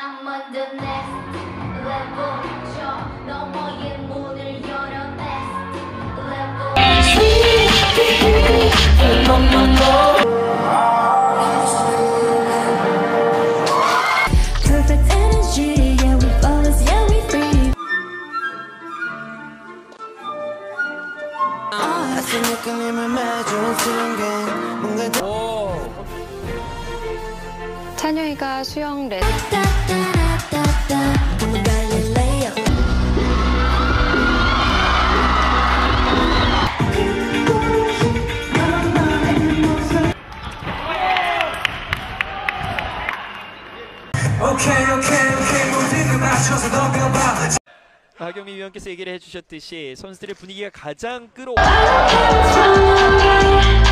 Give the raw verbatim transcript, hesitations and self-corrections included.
I'm on the next level. 저 너머의 문을 열어 next level. Perfect energy, yeah we flawless, yeah we free. 아침 느낌을 매주는 순간 뭔가 찬영이가 수영 레슨 하경미 위원께서 얘기를 해주셨듯이 선수들의 분위기가 가장 끌어